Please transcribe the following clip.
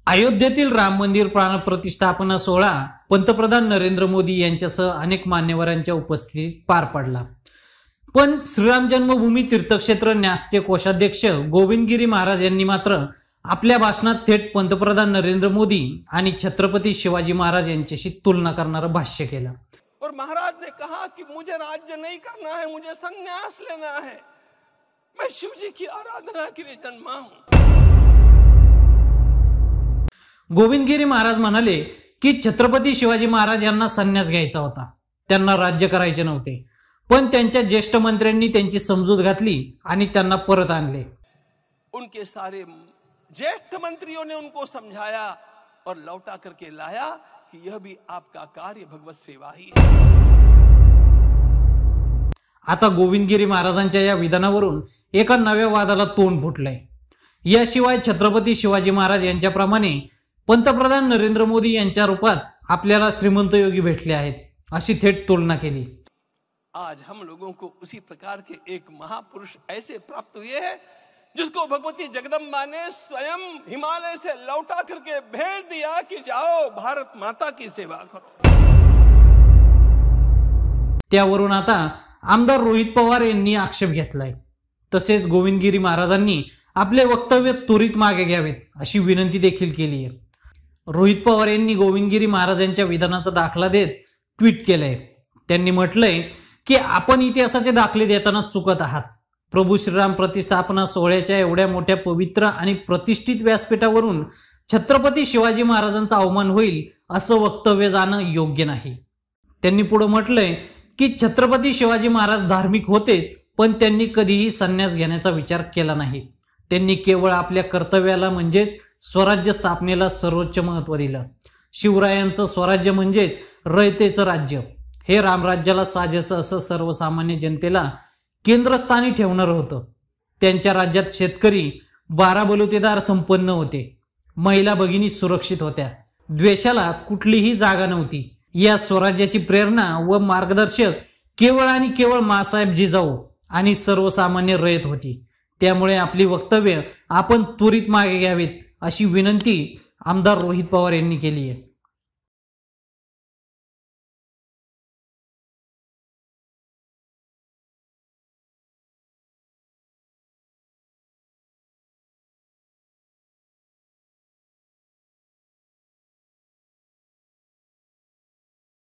अयोध्येतील राम मंदिर प्राणप्रतिष्ठापना सोहळा पंतप्रधान नरेंद्र मोदी यांच्यासह अनेक मान्यवरांच्या उपस्थितीत पार पडला। पण श्रीराम जन्मभूमी तीर्थक्षेत्र न्यासचे कोषाध्यक्ष गोविंद गिरी महाराज यांनी मात्र आपल्या भाषणात थेट पंतप्रधान नरेंद्र मोदी आणि छत्रपती शिवाजी महाराज यांच्याशी तुलना करणारं भाष्य केलं। और महाराज ने कहा कि मुझे राज्य नहीं करना है, मुझे संन्यास लेना है, मैं शिव जी की आराधना के लिए जन्मा हूं। गोविंद गिरी महाराज म्हणाले की छत्रपती शिवाजी महाराज यांना संन्यास घ्यायचा होता, त्यांना राज्य करायचे नव्हते, पण त्यांच्या ज्येष्ठ मंत्र्यांनी त्यांची समजूत घातली आणि त्यांना परत आणले। उनके सारे ज्येष्ठ मंत्रियों ने उनको समझाया और लौटा करके लाया कि यह भी आपका कार्य भगवत सेवा ही है। आता गोविंद गिरी महाराजांच्या या विधानावरून एका नव्या वादाला तोंड फुटलंय। याशिवाय छत्रपती शिवाजी महाराज यांच्याप्रमाणे पंतप्रधान नरेंद्र मोदी यांच्या रूपात आपल्याला श्रीमंत योगी भेटले आहेत, अशी थेट तुलना केली। आज हम लोगों को उसी प्रकार के एक महापुरुष ऐसे प्राप्त हुए हैं जिसको भगवती जगदम्बा ने स्वयं हिमालय से लौटा करके भेज दिया कि जाओ भारत माता की सेवा करो। त्यावरून आता आमदार रोहित पवार यांनी आक्षेप घेतलाय। तसेच गोविंद गिरी महाराजांनी आपले वक्तव्य त्वरित मागे घ्यावेत अशी विनंती देखील केली आहे। रोहित पवार यांनी गोविंद गिरी महाराजांच्या विधानाचा दाखला देत ट्विट केलंय। त्यांनी म्हटलंय की आपण इतिहासाचे दाखले देताना चुकत आहात। प्रभू श्रीराम प्रतिष्ठापना सोहळ्याच्या एवढ्या मोठ्या पवित्र आणि प्रतिष्ठित व्यासपीठावरून छत्रपती शिवाजी महाराजांचा अवमान होईल असं वक्तव्य जाणं योग्य नाही। त्यांनी पुढे म्हटलंय की छत्रपती शिवाजी महाराज धार्मिक होतेच, पण त्यांनी कधीही संन्यास घेण्याचा विचार केला नाही। त्यांनी केवळ आपल्या कर्तव्याला म्हणजेच स्वराज्य स्थापनेला सर्वोच्च महत्त्व दिलं। शिवरायांचं स्वराज्य म्हणजेच रयतेचं राज्य, हे रामराज्याला साजेसं असं सर्वसामान्य जनतेला केंद्रस्थानी ठेवणार होतं। त्यांच्या राज्यात शेतकरी 12 बलुतेदार संपन्न होते, महिला भगिनी सुरक्षित होत्या, द्वेषाला कुठलीही जागा नव्हती। या स्वराज्याची प्रेरणा व मार्गदर्शक केवळ आणि केवळ मासाहेब जिजाऊ आणि सर्वसामान्य रयत होती। त्यामुळे आपली वक्तव्य आपण त्वरित मागे घ्यावीत अशी विनंती आमदार रोहित पवार यांनी केली आहे।